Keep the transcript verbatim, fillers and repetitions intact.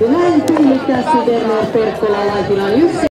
Ja näin tuli tässä Werner Perkkola Laitilan yksi.